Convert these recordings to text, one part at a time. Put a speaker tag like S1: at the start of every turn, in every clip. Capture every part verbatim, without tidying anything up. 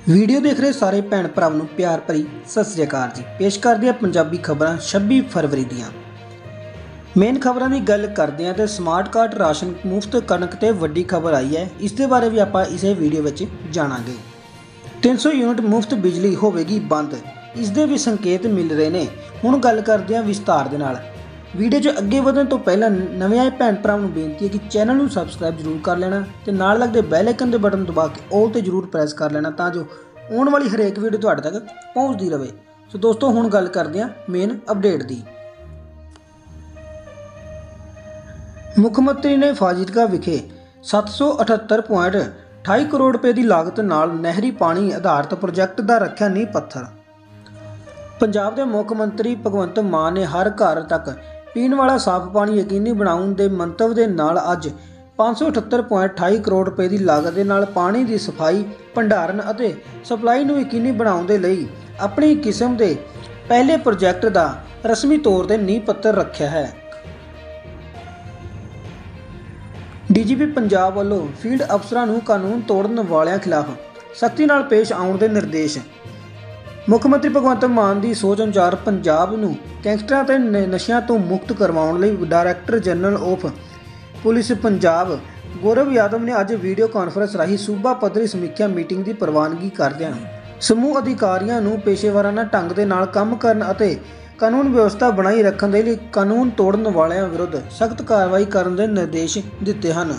S1: Video देख रहे सारे भैन भरावां नूं प्यार भरी सत श्री अकाल जी। पेश करदे आ पंजाबी खबरां छब्बी फरवरी दियां। मेन खबरां की गल करदे हां ते स्मार्ट कार्ड राशन मुफ्त कणक ते वड्डी खबर आई है। इस दे बारे भी आपां इस वीडियो विच जाणांगे। तीन सौ यूनिट मुफ्त बिजली होवेगी बंद, इस दे भी संकेत मिल रहे ने। हुण गल करदे हां विस्तार दे नाल। वीडियो च अगे वधण तो पहला नवे आए भैन भरावां नूं बेनती है कि चैनल नूं सबसक्राइब जरूर कर लेना ते नाल लगदे बैल आइकन दे बटन दबा के ऑल ते जरूर प्रेस कर लेना तां जो आने वाली हरेक वीडियो तुहाडे तक पहुँचती रहे। सो दोस्तों हुण गल करदे हां मेन अपडेट दी। मुख्यमंत्री ने फाजिलका विखे सत्त सौ अठहत्तर पॉइंट अठाई करोड़ रुपए की लागत नाल नहरी पानी आधारित प्रोजैक्ट का रखा नींह पत्थर। पंजाब के मुख्यमंत्री भगवंत मान ने हर घर तक पीने वाला साफ पानी यकीनी बनाउण दे मंतव दे नाल अज पाँच सौ अठहत्तर पॉइंट अठाई करोड़ रुपए की लागत के नाल पानी की सफाई भंडारण और सप्लाई नूं यकीनी बनाउण दे लई अपनी किस्म के पहले प्रोजैक्ट का रस्मी तौर पर नींह पत्थर रखा है। डी जी पी पंजाब वालों फील्ड अफसरां नूं कानून तोड़न वालियां खिलाफ सख्ती नाल पेश आउण दे निर्देश। मुख्यमंत्री भगवंत मान की सोच अनुसार पंजाब नूं गैंगस्टरां ते नशिਆਂ तो मुक्त करवाउण लई director general of police Punjab Gaurav Yadav ने अज वीडियो कॉन्फ्रेंस राही सूबा पद्धरी समीक्षा मीटिंग की प्रवानगी करदिआं समूह अधिकारियों नूं पेशेवराना ढंग दे नाल काम करन अते कानून व्यवस्था बनाई रखण दे लई कानून तोड़न वालियां विरुद्ध सख्त कार्रवाई करन दे निर्देश दिते हन।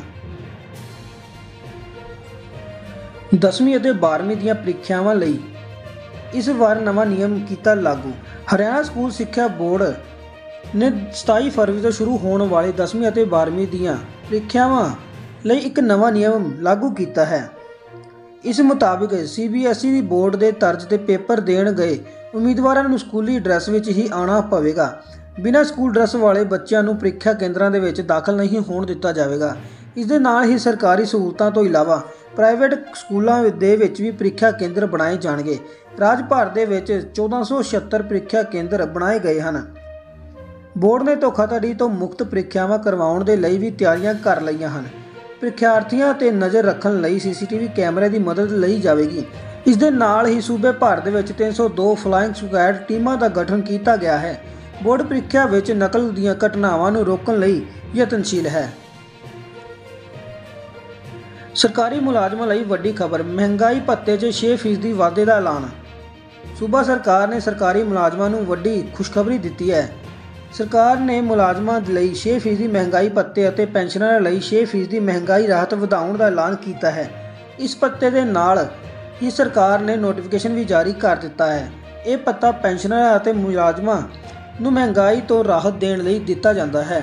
S1: दसवीं अते बारहवीं दीआं प्रीखियावां लई इस बार नवा नियम किया लागू। हरियाणा स्कूल सिक्ख्या बोर्ड ने सताई फरवरी तो शुरू होने वाले दसवीं और बारहवीं दीआं प्रीखियावां लई एक नवा नियम लागू किया है। इस मुताबिक C B S E board के तर्ज ते पेपर देण गए उम्मीदवारां नूं स्कूली ड्रैस विच ही आना पवेगा। बिना स्कूल ड्रैस वाले बच्चों नूं प्रीखिया केंद्रां दे विच दाखल नहीं होण दिता जाएगा। इस दे नाल ही सरकारी सहूलतां तो इलावा प्राइवेट स्कूलों दे विच भी प्रीखिया केंद्र बनाए जाणगे। राज भर दे विच चौदह सौ छिहत्तर प्रीखिया केंद्र बनाए गए हैं। बोर्ड ने धोखाधड़ी तो मुक्त प्रीखियावां करवाउण दे लई भी तैयारियां कर लईआं हन। प्रीखियार्थियों ते नज़र रखण लई सी सी टी वी कैमरे की मदद लई जाएगी। इस दे नाल ही सूबे भर दे विच तीन सौ दो फ्लाइंग स्क्वाड टीमां का गठन किया गया है। बोर्ड प्रीखिया विच नकल दीआं घटनावां नूं रोकण लई यतनशील है। सरकारी मुलाजमां लई वड्डी खबर, महंगाई भत्ते च छे फीसदी वाधे का ऐलान। सूबा सरकार ने सरकारी मुलाजमां नूं वड्डी खुशखबरी दी है। सरकार ने मुलाजमां लई छे फीसदी महंगाई भत्ते और पेंशनरां लई छे फीसदी महंगाई राहत वधाउण का ऐलान किया है। इस भत्ते के नाल ही सरकार ने नोटिफिकेशन भी जारी कर दिता है। यह भत्ता पेंशनरां और मुलाजमां नूं महंगाई तो राहत देण लई दिता जाता है।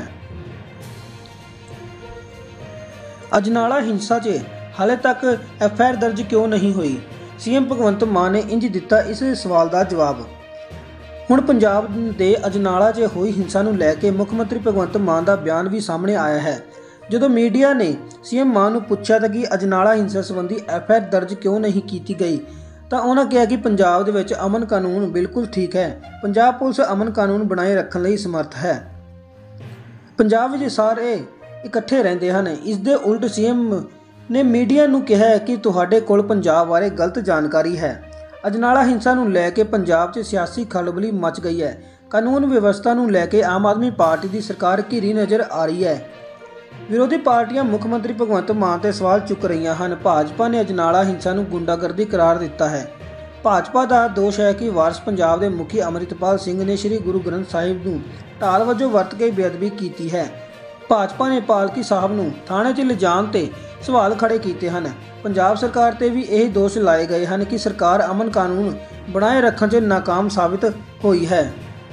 S1: अजनाला हिंसा च हाले तक एफ आई आर दर्ज क्यों नहीं हुई? सी एम भगवंत मान ने इंज दिता इस सवाल का जवाब। हुण पंजाब के अजनाला च हुई हिंसा नूं लैके मुख्यमंत्री भगवंत मान का बयान भी सामने आया है। जदों मीडिया ने सी एम मान नूं पुछया था कि अजनाला हिंसा संबंधी एफ आई आर दर्ज क्यों नहीं की गई तो उन्होंने कहा कि पंजाब दे विच अमन कानून बिल्कुल ठीक है। पंजाब पुलिस अमन कानून बनाए रखण लई समर्थ है। पंजाब विच सारे इकट्ठे रहंदे हन। इस दे उल्ट सी एम ने मीडिया नूं कहा है कि तुहाडे कोल पंजाब बारे गलत जानकारी है। अजनाला हिंसा नूं लैके पंजाब च सियासी खलबली मच गई है। कानून व्यवस्था नूं लैके आम आदमी पार्टी की सरकार घिरी नज़र आ रही है। विरोधी पार्टियां मुख्यमंत्री भगवंत मान ते सवाल चुक रही हैं। भाजपा ने अजनाला हिंसा नूं गुंडागर्दी करार दिता है। भाजपा का दोष है कि वारस पंजाब के मुखी अमरितपाल सिंह ने श्री गुरु ग्रंथ साहिब नूं ढाल वजों वरत के बेअदबी की है। भाजपा ने पालकी साहब नूं थाणे च लिजाण ते सवाल खड़े किए हैं। पंजाब सरकार ते भी यही दोष लाए गए हैं कि सरकार अमन कानून बनाए रखण च नाकाम साबित हुई है।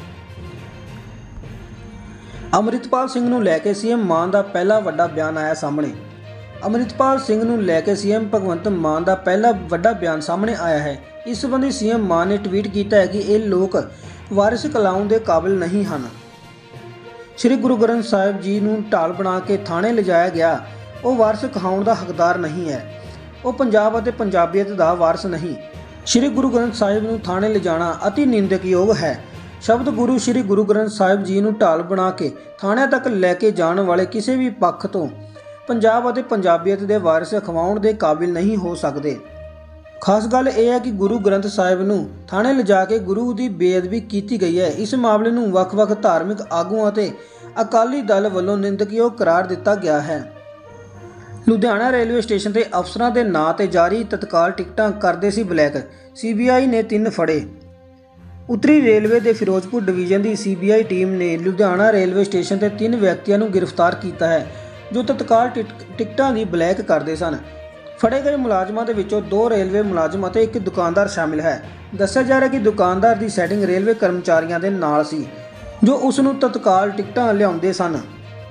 S1: अमरितपाल सिंह नूं लैके सी एम मान का पहला वड्डा बयान आया सामने। अमरितपाल सिंह नूं लैके सी एम भगवंत मान का पहला वड्डा बयान सामने आया है। इस संबंधी सी एम मान ने ट्वीट किया है कि ये लोग वारिस कहलाउण दे काबिल नहीं हैं। श्री गुरु ग्रंथ साहिब जी नूं ढाल बना के थाणे लिजाया गया, वो वारिस कहाउण का हकदार नहीं है। वो पंजाब और पंजाबीयत का वारिस नहीं। श्री गुरु ग्रंथ साहिब नूं थाणे लिजाना अति निंदकयोग है। शब्द गुरु श्री गुरु ग्रंथ साहिब जी नूं ढाल बना के थाणे तक लैके जाने वाले किसी भी पक्ष तो पंजाब और पंजाबीयत के वारिस अखवाउण के काबिल नहीं हो सकते। ਖਾਸ ਗੱਲ ਇਹ ਹੈ ਕਿ ਗੁਰੂ ਗ੍ਰੰਥ ਸਾਹਿਬ ਨੂੰ ਥਾਣੇ ਲਿਜਾ ਕੇ ਗੁਰੂ ਦੀ ਬੇਅਦਬੀ ਕੀਤੀ ਗਈ ਹੈ। ਇਸ ਮਾਮਲੇ ਨੂੰ ਵੱਖ-ਵੱਖ ਧਾਰਮਿਕ ਆਗੂਆਂ ਅਤੇ ਅਕਾਲੀ ਦਲ ਵੱਲੋਂ ਨਿੰਦਣਯੋਗ ਕਰਾਰ ਦਿੱਤਾ ਗਿਆ ਹੈ। ਲੁਧਿਆਣਾ ਰੇਲਵੇ ਸਟੇਸ਼ਨ ਤੇ ਅਫਸਰਾਂ ਦੇ ਨਾਂ ਤੇ ਜਾਰੀ ਤਤਕਾਲ ਟਿਕਟਾਂ ਕਰਦੇ ਸੀ ਬਲੈਕ। ਸੀਬੀਆਈ ਨੇ ਤਿੰਨ ਫੜੇ। ਉੱਤਰੀ ਰੇਲਵੇ ਦੇ ਫਿਰੋਜ਼ਪੁਰ ਡਿਵੀਜ਼ਨ ਦੀ ਸੀਬੀਆਈ ਟੀਮ ਨੇ ਲੁਧਿਆਣਾ ਰੇਲਵੇ ਸਟੇਸ਼ਨ ਤੇ ਤਿੰਨ ਵਿਅਕਤੀਆਂ ਨੂੰ ਗ੍ਰਿਫਤਾਰ ਕੀਤਾ ਹੈ ਜੋ ਤਤਕਾਲ ਟਿਕਟਾਂ ਦੀ ਬਲੈਕ ਕਰਦੇ ਸਨ। ਫੜੇ ਗਏ ਮੁਲਾਜ਼ਮਾਂ ਦੇ ਵਿੱਚੋਂ ਦੋ ਰੇਲਵੇ ਮੁਲਾਜ਼ਮ ਅਤੇ ਇੱਕ ਦੁਕਾਨਦਾਰ ਸ਼ਾਮਿਲ ਹੈ। ਦੱਸਿਆ ਜਾ ਰਿਹਾ ਕਿ ਦੁਕਾਨਦਾਰ ਦੀ ਸੈਟਿੰਗ ਰੇਲਵੇ ਕਰਮਚਾਰੀਆਂ ਦੇ ਨਾਲ ਸੀ ਜੋ ਉਸ ਨੂੰ ਤਤਕਾਲ ਟਿਕਟਾਂ ਲਿਆਉਂਦੇ ਸਨ।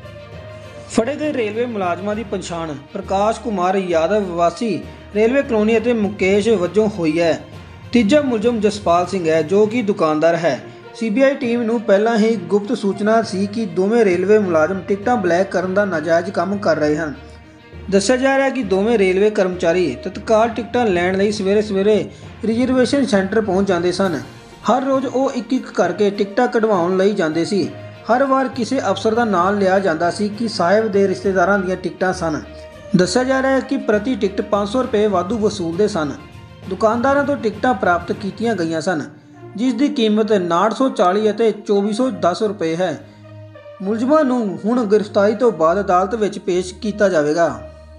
S1: ਫੜੇ ਗਏ ਰੇਲਵੇ ਮੁਲਾਜ਼ਮਾਂ ਦੀ ਪਛਾਣ ਪ੍ਰਕਾਸ਼ ਕੁਮਾਰ ਯਾਦਵ ਵਾਸੀ ਰੇਲਵੇ ਕਲੋਨੀ ਅਤੇ ਮੁਕੇਸ਼ ਵਜੋਂ ਹੋਈ ਹੈ। ਤੀਜਾ ਮੁਲਜ਼ਮ ਜਸਪਾਲ ਸਿੰਘ ਹੈ ਜੋ ਕਿ ਦੁਕਾਨਦਾਰ ਹੈ। ਸੀਬੀਆਈ ਟੀਮ ਨੂੰ ਪਹਿਲਾਂ ਹੀ ਗੁਪਤ ਸੂਚਨਾ ਸੀ ਕਿ ਦੋਵੇਂ ਰੇਲਵੇ ਮੁਲਾਜ਼ਮ ਟਿਕਟਾਂ ਬਲੈਕ ਕਰਨ ਦਾ ਨਾਜਾਇਜ਼ ਕੰਮ ਕਰ ਰਹੇ ਹਨ। ਦੱਸਿਆ ਜਾ ਰਿਹਾ ਹੈ ਕਿ ਦੋਵੇਂ ਰੇਲਵੇ ਕਰਮਚਾਰੀ ਤਤਕਾਲ ਟਿਕਟਾਂ ਲੈਣ ਲਈ ਸਵੇਰੇ ਸਵੇਰੇ ਰਿਜ਼ਰਵੇਸ਼ਨ ਸੈਂਟਰ ਪਹੁੰਚ ਜਾਂਦੇ ਸਨ। ਹਰ ਰੋਜ਼ ਉਹ ਇੱਕ ਇੱਕ ਕਰਕੇ ਟਿਕਟਾਂ ਕਢਵਾਉਣ ਲਈ ਜਾਂਦੇ ਸੀ। ਹਰ ਵਾਰ ਕਿਸੇ ਅਫਸਰ ਦਾ ਨਾਮ ਲਿਆ ਜਾਂਦਾ ਸੀ ਕਿ ਸਾਹਿਬ ਦੇ ਰਿਸ਼ਤੇਦਾਰਾਂ ਦੀਆਂ ਟਿਕਟਾਂ ਸਨ। ਦੱਸਿਆ ਜਾ ਰਿਹਾ ਹੈ ਕਿ ਪ੍ਰਤੀ ਟਿਕਟ ਪੰਜ ਸੌ ਰੁਪਏ ਵਾਧੂ ਵਸੂਲਦੇ ਸਨ। ਦੁਕਾਨਦਾਰਾਂ ਤੋਂ ਟਿਕਟਾਂ ਪ੍ਰਾਪਤ ਕੀਤੀਆਂ ਗਈਆਂ ਸਨ ਜਿਸ ਦੀ ਕੀਮਤ ਉਨਾਹਠ ਸੌ ਚਾਲੀ ਅਤੇ ਚੌਵੀ ਸੌ ਦਸ ਰੁਪਏ ਹੈ। ਮੁਲਜ਼ਮਾਂ ਨੂੰ ਹੁਣ ਗ੍ਰਿਫਤਾਰੀ ਤੋਂ ਬਾਅਦ ਅਦਾਲਤ ਵਿੱਚ ਪੇਸ਼ ਕੀਤਾ ਜਾਵੇਗਾ।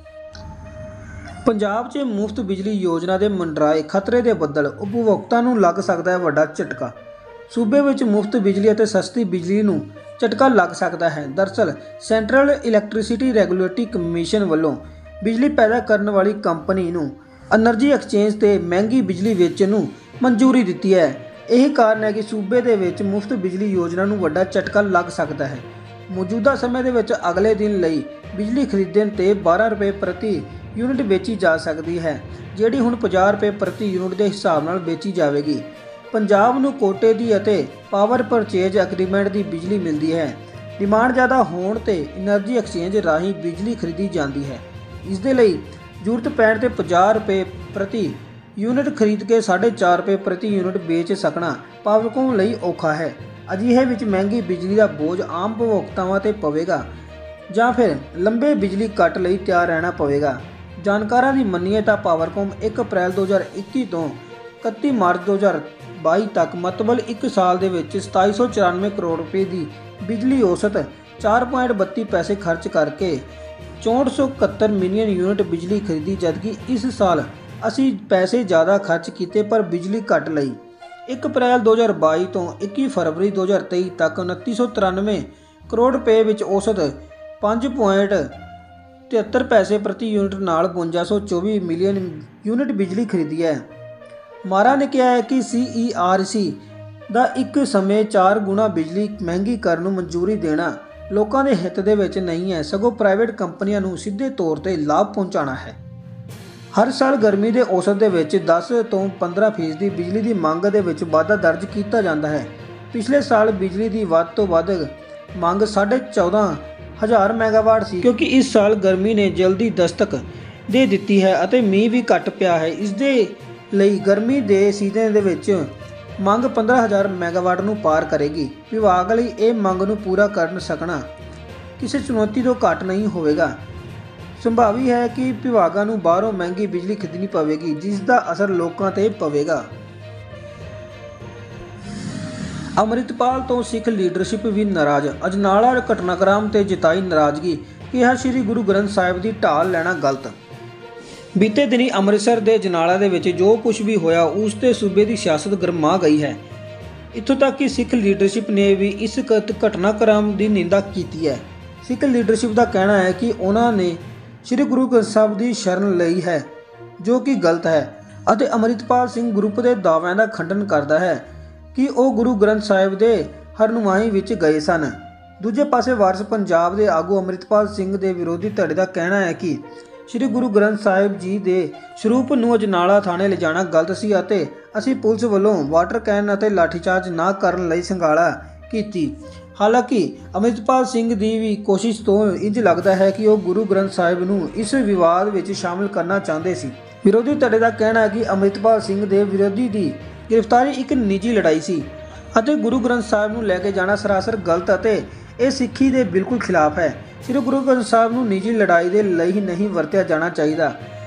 S1: ਪੰਜਾਬ 'ਚ ਮੁਫਤ ਬਿਜਲੀ ਯੋਜਨਾ ਦੇ ਮੰਡਰਾਏ ਖਤਰੇ ਦੇ ਬੱਦਲ। ਉਪਭੋਗਤਾ ਨੂੰ ਲੱਗ ਸਕਦਾ ਹੈ ਵੱਡਾ ਝਟਕਾ। ਸੂਬੇ ਵਿੱਚ ਮੁਫਤ ਬਿਜਲੀ ਅਤੇ ਸਸਤੀ ਬਿਜਲੀ ਨੂੰ ਝਟਕਾ ਲੱਗ ਸਕਦਾ ਹੈ। ਦਰਅਸਲ ਸੈਂਟਰਲ ਇਲੈਕਟ੍ਰਿਸਿਟੀ ਰੈਗੂਲੇਟਰੀ ਕਮਿਸ਼ਨ ਵੱਲੋਂ ਬਿਜਲੀ ਪੈਦਾ ਕਰਨ ਵਾਲੀ ਕੰਪਨੀ ਨੂੰ ਐਨਰਜੀ ਐਕਸਚੇਂਜ ਤੇ ਮਹਿੰਗੀ ਬਿਜਲੀ ਵੇਚਣ ਨੂੰ ਮਨਜ਼ੂਰੀ ਦਿੱਤੀ ਹੈ। ਇਹ ਕਾਰਨ ਹੈ ਕਿ ਸੂਬੇ ਦੇ ਵਿੱਚ ਮੁਫਤ ਬਿਜਲੀ ਯੋਜਨਾ ਨੂੰ ਵੱਡਾ ਝਟਕਾ ਲੱਗ ਸਕਦਾ ਹੈ। ਮੌਜੂਦਾ ਸਮੇਂ ਦੇ ਵਿੱਚ ਅਗਲੇ ਦਿਨ ਲਈ ਬਿਜਲੀ ਖਰੀਦਣ ਤੇ ਬਾਰਾਂ ਰੁਪਏ ਪ੍ਰਤੀ ਯੂਨਿਟ ਵੇਚੀ ਜਾ ਸਕਦੀ ਹੈ ਜਿਹੜੀ ਹੁਣ ਪੰਜਾਹ ਰੁਪਏ ਪ੍ਰਤੀ ਯੂਨਿਟ ਦੇ ਹਿਸਾਬ ਨਾਲ ਵੇਚੀ ਜਾਵੇਗੀ। ਪੰਜਾਬ ਨੂੰ ਕੋਟੇ ਦੀ ਅਤੇ ਪਾਵਰ ਪਰਚੇਜ ਐਗਰੀਮੈਂਟ ਦੀ ਬਿਜਲੀ ਮਿਲਦੀ ਹੈ। ਡਿਮਾਂਡ ਜ਼ਿਆਦਾ ਹੋਣ ਤੇ ਐਨਰਜੀ ਐਕਸਚੇਂਜ ਰਾਹੀਂ ਬਿਜਲੀ ਖਰੀਦੀ ਜਾਂਦੀ ਹੈ। ਇਸ ਦੇ ਲਈ ਜ਼ਰੂਰਤ ਪੈਣ ਤੇ ਪੰਜਾਹ ਰੁਪਏ ਪ੍ਰਤੀ ਯੂਨਿਟ ਖਰੀਦ ਕੇ ਸਾਢੇ ਚਾਰ ਰੁਪਏ ਪ੍ਰਤੀ ਯੂਨਿਟ ਵੇਚ ਸਕਣਾ ਪਾਵਰਕੌਮ ਲਈ ਔਖਾ ਹੈ। ਅਜਿਹੇ ਵਿੱਚ ਮਹਿੰਗੀ ਬਿਜਲੀ ਦਾ ਬੋਝ ਆਮ ਉਪਭੋਗਤਾਵਾਂ ਤੇ ਪਵੇਗਾ ਜਾਂ ਫਿਰ ਲੰਬੇ ਬਿਜਲੀ ਕੱਟ ਲਈ ਤਿਆਰ ਰਹਿਣਾ ਪਵੇਗਾ। ਜਾਣਕਾਰਾਂ ਦੀ ਮੰਨੀਏ ਤਾਂ ਪਾਵਰਕੌਮ ਇੱਕ ਅਪ੍ਰੈਲ ਦੋ ਹਜ਼ਾਰ ਇੱਕੀ ਤੋਂ ਇਕੱਤੀ ਮਾਰਚ ਦੋ ਹਜ਼ਾਰ ਬਾਈ ਤੱਕ ਮਤਲਬ ਇੱਕ ਸਾਲ ਦੇ ਵਿੱਚ ਸਤਾਈ ਸੌ ਚੁਰਾਨਵੇਂ ਕਰੋੜ ਰੁਪਏ ਦੀ ਬਿਜਲੀ ਔਸਤ ਚਾਰ ਪੁਆਇੰਟ ਬੱਤੀ ਪੈਸੇ ਖਰਚ ਕਰਕੇ ਚੌਂਹਠ ਸੌ ਇਕਹੱਤਰ ਮਿਲੀਅਨ ਯੂਨਿਟ ਬਿਜਲੀ ਖਰੀਦੀ, ਜਦਕਿ ਇਸ ਸਾਲ ਅਸੀਂ ਪੈਸੇ ਜ਼ਿਆਦਾ ਖਰਚ ਕੀਤੇ ਪਰ ਬਿਜਲੀ ਘੱਟ ਲਈ। ਇੱਕ ਅਪ੍ਰੈਲ ਦੋ ਹਜ਼ਾਰ ਬਾਈ ਤੋਂ ਇੱਕੀ ਫਰਵਰੀ ਦੋ ਹਜ਼ਾਰ ਤੇਈ ਤੱਕ ਉਨੱਤੀ ਸੌ ਤਰਾਨਵੇਂ ਕਰੋੜ ਰੁਪਏ ਵਿੱਚ ਔਸਤ ਪੰਜ ਪੁਆਇੰਟ ਤਿਹੱਤਰ ਪੈਸੇ ਪ੍ਰਤੀ ਯੂਨਿਟ ਨਾਲ ਬਵੰਜਾ ਸੌ ਚੌਵੀ ਮਿਲੀਅਨ ਯੂਨਿਟ ਬਿਜਲੀ ਖਰੀਦੀ ਹੈ। ਮਾਰਾ ਨੇ ਕਿਹਾ ਹੈ ਕਿ ਸੀ ਈ ਆਰ ਸੀ ਦਾ ਇੱਕ ਸਮੇਂ ਚਾਰ ਗੁਣਾ ਬਿਜਲੀ ਮਹਿੰਗੀ ਕਰਨ ਨੂੰ ਮਨਜ਼ੂਰੀ ਦੇਣਾ ਲੋਕਾਂ ਦੇ ਹਿੱਤ ਦੇ ਵਿੱਚ ਨਹੀਂ ਹੈ, ਸਗੋਂ ਪ੍ਰਾਈਵੇਟ ਕੰਪਨੀਆਂ ਨੂੰ ਸਿੱਧੇ ਤੌਰ ਤੇ ਲਾਭ ਪਹੁੰਚਾਉਣਾ ਹੈ। ਹਰ ਸਾਲ ਗਰਮੀ ਦੇ ਔਸਤ ਦੇ ਵਿੱਚ ਦਸ ਤੋਂ ਪੰਦਰਾਂ ਫੀਸਦੀ ਬਿਜਲੀ ਦੀ ਮੰਗ ਦੇ ਵਿੱਚ ਵਾਧਾ ਦਰਜ ਕੀਤਾ ਜਾਂਦਾ ਹੈ। ਪਿਛਲੇ ਸਾਲ ਬਿਜਲੀ ਦੀ ਵੱਧ ਤੋਂ ਵੱਧ ਮੰਗ ਸਾਢੇ ਚੌਦਾਂ ਹਜ਼ਾਰ ਮੈਗਾਵਾਟ ਸੀ ਕਿਉਂਕਿ ਇਸ ਸਾਲ ਗਰਮੀ ਨੇ ਜਲਦੀ ਦਸਤਕ ਦੇ ਦਿੱਤੀ ਹੈ ਅਤੇ ਮੀਂਹ ਵੀ ਘੱਟ ਪਿਆ ਹੈ। ਇਸ ਦੇ ਲਈ ਗਰਮੀ ਦੇ ਸੀਜ਼ਨ ਦੇ ਵਿੱਚ ਮੰਗ ਪੰਦਰਾਂ ਹਜ਼ਾਰ ਮੈਗਾਵਾਟ ਨੂੰ ਪਾਰ ਕਰੇਗੀ। ਵਿਭਾਗ ਲਈ ਇਹ ਮੰਗ ਨੂੰ ਪੂਰਾ ਕਰਨ ਸਕਣਾ ਕਿਸੇ ਚੁਣੌਤੀ ਤੋਂ ਘੱਟ ਨਹੀਂ ਹੋਵੇਗਾ। ਸੰਭਾਵੀ ਹੈ ਕਿ ਵਿਭਾਗਾਂ ਨੂੰ ਬਾਹਰੋਂ ਮਹਿੰਗੀ ਬਿਜਲੀ ਖਰੀਦਣੀ ਪਵੇਗੀ ਜਿਸ ਦਾ ਅਸਰ ਲੋਕਾਂ ਤੇ ਪਵੇਗਾ। ਅੰਮ੍ਰਿਤਪਾਲ ਤੋਂ ਸਿੱਖ ਲੀਡਰਸ਼ਿਪ ਵੀ ਨਾਰਾਜ਼। ਅਜਨਾਲਾ ਘਟਨਾਕ੍ਰਮ ਤੇ ਜਤਾਈ ਨਾਰਾਜ਼ਗੀ, ਕਿਹਾ ਸ੍ਰੀ ਗੁਰੂ ਗ੍ਰੰਥ ਸਾਹਿਬ ਦੀ ਢਾਲ ਲੈਣਾ ਗਲਤ। ਬੀਤੇ ਦਿਨੀ ਅੰਮ੍ਰਿਤਸਰ ਦੇ ਅਜਨਾਲਾ ਦੇ ਵਿੱਚ ਜੋ ਕੁਝ ਵੀ ਹੋਇਆ ਉਸ ਤੇ ਸੂਬੇ ਦੀ ਸਿਆਸਤ ਗਰਮਾ ਗਈ ਹੈ। ਇੱਥੋਂ ਤੱਕ ਕਿ ਸਿੱਖ ਲੀਡਰਸ਼ਿਪ ਨੇ ਵੀ ਇਸ ਘਟਨਾਕ੍ਰਮ ਦੀ ਨਿੰਦਾ ਕੀਤੀ ਹੈ। ਸਿੱਖ ਲੀਡਰਸ਼ਿਪ ਦਾ ਕਹਿਣਾ ਹੈ ਕਿ ਉਹਨਾਂ ਨੇ ਸ੍ਰੀ ਗੁਰੂ ਗ੍ਰੰਥ ਸਾਹਿਬ ਦੀ ਸ਼ਰਨ ਲਈ ਹੈ ਜੋ ਕਿ ਗਲਤ ਹੈ ਅਤੇ ਅੰਮ੍ਰਿਤਪਾਲ ਸਿੰਘ ਗਰੁੱਪ ਦੇ ਦਾਅਵਿਆਂ ਦਾ ਖੰਡਨ ਕਰਦਾ ਹੈ ਕਿ ਉਹ ਗੁਰੂ ਗ੍ਰੰਥ ਸਾਹਿਬ ਦੇ ਹਰਨੁਮਾਈ ਵਿੱਚ ਗਏ ਸਨ। ਦੂਜੇ ਪਾਸੇ ਵਾਰਿਸ ਪੰਜਾਬ ਦੇ ਆਗੂ ਅੰਮ੍ਰਿਤਪਾਲ ਸਿੰਘ ਦੇ ਵਿਰੋਧੀ ਧੜੇ ਦਾ ਕਹਿਣਾ ਹੈ ਕਿ ਸ੍ਰੀ ਗੁਰੂ ਗ੍ਰੰਥ ਸਾਹਿਬ ਜੀ ਦੇ ਸਰੂਪ ਨੂੰ ਅਜਨਾਲਾ ਥਾਣੇ ਲਿਜਾਣਾ ਗਲਤ ਸੀ ਅਤੇ ਅਸੀਂ ਪੁਲਿਸ ਵੱਲੋਂ ਵਾਟਰ ਕੈਨ ਅਤੇ ਲਾਠੀਚਾਰਜ ਨਾ ਕਰਨ ਲਈ ਸੰਘਾਲਾ ਕੀਤੀ। ਹਾਲਾਂਕਿ ਅੰਮ੍ਰਿਤਪਾਲ ਸਿੰਘ ਦੀ ਵੀ ਕੋਸ਼ਿਸ਼ ਤੋਂ ਇੰਜ ਲੱਗਦਾ ਹੈ ਕਿ ਉਹ ਗੁਰੂ ਗ੍ਰੰਥ ਸਾਹਿਬ ਨੂੰ ਇਸ ਵਿਵਾਦ ਵਿੱਚ ਸ਼ਾਮਲ ਕਰਨਾ ਚਾਹੁੰਦੇ ਸੀ। ਵਿਰੋਧੀ ਧੜੇ ਦਾ ਕਹਿਣਾ ਹੈ ਕਿ ਅੰਮ੍ਰਿਤਪਾਲ ਸਿੰਘ ਦੇ ਵਿਰੋਧੀ ਦੀ ਗ੍ਰਿਫਤਾਰੀ ਇੱਕ ਨਿੱਜੀ ਲੜਾਈ ਸੀ ਅਤੇ ਗੁਰੂ ਗ੍ਰੰਥ ਸਾਹਿਬ ਨੂੰ ਲੈ ਕੇ ਜਾਣਾ ਸਰਾਸਰ ਗਲਤ ਅਤੇ ਇਹ ਸਿੱਖੀ ਦੇ ਬਿਲਕੁਲ ਖਿਲਾਫ ਹੈ। ਸ੍ਰੀ ਗੁਰੂ ਗ੍ਰੰਥ ਸਾਹਿਬ ਨੂੰ ਨਿੱਜੀ ਲੜਾਈ ਦੇ ਲਈ ਨਹੀਂ ਵਰਤਿਆ ਜਾਣਾ ਚਾਹੀਦਾ।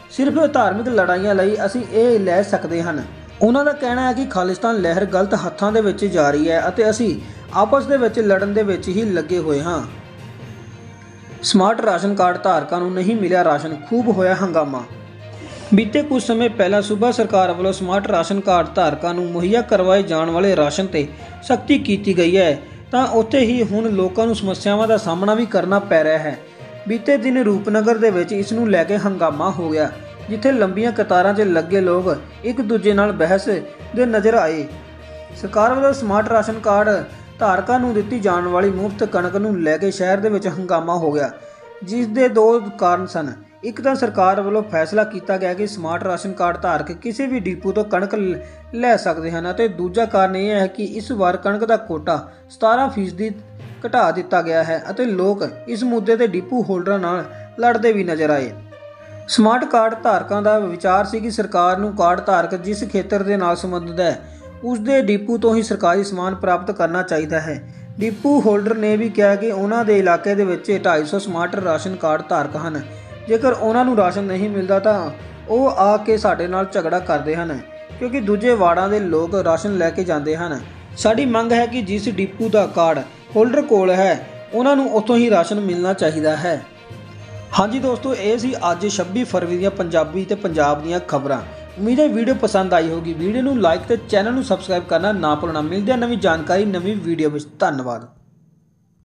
S1: ਸਿਰਫ ਧਾਰਮਿਕ ਲੜਾਈਆਂ ਲਈ ਅਸੀਂ ਇਹ ਲੈ ਸਕਦੇ ਹਨ। ਉਹਨਾਂ ਦਾ ਕਹਿਣਾ ਹੈ ਕਿ ਖਾਲਿਸਤਾਨ ਲਹਿਰ ਗਲਤ ਹੱਥਾਂ ਦੇ ਵਿੱਚ ਜਾ ਰਹੀ ਹੈ ਅਤੇ ਅਸੀਂ ਆਪਸ ਦੇ ਵਿੱਚ ਲੜਨ ਦੇ ਵਿੱਚ ਹੀ ਲੱਗੇ ਹੋਏ ਹਾਂ। ਸਮਾਰਟ ਰਾਸ਼ਨ ਕਾਰਡ ਧਾਰਕਾਂ ਨੂੰ ਨਹੀਂ ਮਿਲਿਆ ਰਾਸ਼ਨ, ਖੂਬ ਹੋਇਆ ਹੰਗਾਮਾ। ਬੀਤੇ ਕੁਝ ਸਮੇਂ ਪਹਿਲਾਂ ਸੂਬਾ ਸਰਕਾਰ ਵੱਲੋਂ ਸਮਾਰਟ ਰਾਸ਼ਨ ਕਾਰਡ ਧਾਰਕਾਂ ਨੂੰ ਮੁਹੱਈਆ ਕਰਵਾਏ ਜਾਣ ਵਾਲੇ ਰਾਸ਼ਨ ਤੇ ਸਖਤੀ ਕੀਤੀ ਗਈ ਹੈ, ਤਾਂ ਉੱਥੇ ਹੀ ਹੁਣ ਲੋਕਾਂ ਨੂੰ ਸਮੱਸਿਆਵਾਂ ਦਾ ਸਾਹਮਣਾ ਵੀ ਕਰਨਾ ਪੈ ਰਿਹਾ ਹੈ। ਬੀਤੇ ਦਿਨ ਰੂਪਨਗਰ ਦੇ ਵਿੱਚ ਇਸ ਨੂੰ ਲੈ ਕੇ ਹੰਗਾਮਾ ਹੋ ਗਿਆ, ਜਿੱਥੇ ਲੰਬੀਆਂ ਕਤਾਰਾਂ 'ਚ ਲੱਗੇ ਲੋਕ ਇੱਕ ਦੂਜੇ ਨਾਲ ਬਹਿਸ ਦੇ ਨਜ਼ਰ ਆਏ। ਸਰਕਾਰ ਵੱਲੋਂ ਸਮਾਰਟ ਰਾਸ਼ਨ ਕਾਰਡ ਧਾਰਕਾਂ ਨੂੰ ਦਿੱਤੀ ਜਾਣ ਵਾਲੀ ਮੁਫਤ ਕਣਕ ਨੂੰ ਲੈ ਕੇ ਸ਼ਹਿਰ ਦੇ ਵਿੱਚ ਹੰਗਾਮਾ ਹੋ ਗਿਆ, ਜਿਸ ਦੇ ਦੋ ਕਾਰਨ ਸਨ। ਇੱਕ ਤਾਂ ਸਰਕਾਰ ਵੱਲੋਂ ਫੈਸਲਾ ਕੀਤਾ ਗਿਆ ਕਿ ਸਮਾਰਟ ਰਾਸ਼ਨ ਕਾਰਡ ਧਾਰਕ ਕਿਸੇ ਵੀ ਡਿਪੂ ਤੋਂ ਕਣਕ ਲੈ ਸਕਦੇ ਹਨ, ਅਤੇ ਦੂਜਾ ਕਾਰਨ ਇਹ ਹੈ ਕਿ ਇਸ ਵਾਰ ਕਣਕ ਦਾ ਕੋਟਾ ਸਤਾਰਾਂ ਫੀਸਦੀ ਘਟਾ ਦਿੱਤਾ ਗਿਆ ਹੈ ਅਤੇ ਲੋਕ ਇਸ ਮੁੱਦੇ ਤੇ ਡਿਪੂ ਹੋਲਡਰਾਂ ਨਾਲ ਲੜਦੇ ਵੀ ਨਜ਼ਰ ਆਏ। ਸਮਾਰਟ ਕਾਰਡ ਧਾਰਕਾਂ ਦਾ ਵਿਚਾਰ ਸੀ ਕਿ ਸਰਕਾਰ ਨੂੰ ਕਾਰਡ ਧਾਰਕ ਜਿਸ ਖੇਤਰ ਦੇ ਨਾਲ ਸੰਬੰਧਿਤ ਹੈ ਉਸ ਦੇ ਡਿਪੂ ਤੋਂ ਹੀ ਸਰਕਾਰੀ ਸਮਾਨ ਪ੍ਰਾਪਤ ਕਰਨਾ ਚਾਹੀਦਾ ਹੈ। ਡਿਪੂ ਹੋਲਡਰ ਨੇ ਵੀ ਕਿਹਾ ਕਿ ਉਹਨਾਂ ਦੇ ਇਲਾਕੇ ਦੇ ਵਿੱਚ ਢਾਈ ਸੌ ਸਮਾਰਟ ਰਾਸ਼ਨ ਕਾਰਡ ਧਾਰਕ ਹਨ। ਜੇਕਰ ਉਹਨਾਂ ਨੂੰ ਰਾਸ਼ਨ ਨਹੀਂ ਮਿਲਦਾ ਤਾਂ ਉਹ ਆ ਕੇ ਸਾਡੇ ਨਾਲ ਝਗੜਾ ਕਰਦੇ ਹਨ, ਕਿਉਂਕਿ ਦੂਜੇ ਵਾਰਡਾਂ ਦੇ ਲੋਕ ਰਾਸ਼ਨ ਲੈ ਕੇ ਜਾਂਦੇ ਹਨ। ਸਾਡੀ ਮੰਗ ਹੈ ਕਿ ਜਿਸ ਡਿਪੂ ਦਾ ਕਾਰਡ ਹੋਲਡਰ ਕੋਲ ਹੈ ਉਹਨਾਂ ਨੂੰ ਉੱਥੋਂ ਹੀ ਰਾਸ਼ਨ ਮਿਲਣਾ ਚਾਹੀਦਾ ਹੈ। ਹਾਂਜੀ ਦੋਸਤੋ, ਇਹ ਸੀ ਅੱਜ ਛੱਬੀ ਫਰਵਰੀ ਦੀਆਂ ਪੰਜਾਬੀ ਤੇ ਪੰਜਾਬ ਦੀਆਂ ਖਬਰਾਂ। ਉਮੀਦ ਹੈ ਵੀਡੀਓ ਪਸੰਦ ਆਈ ਹੋਗੀ। ਵੀਡੀਓ ਨੂੰ ਲਾਈਕ ਤੇ ਚੈਨਲ ਨੂੰ ਸਬਸਕ੍ਰਾਈਬ ਕਰਨਾ ਨਾ ਭੁੱਲਣਾ। ਮਿਲਦੇ ਹਾਂ ਨਵੀਂ ਜਾਣਕਾਰੀ ਨਵੀਂ ਵੀਡੀਓ ਵਿੱਚ। ਧੰਨਵਾਦ।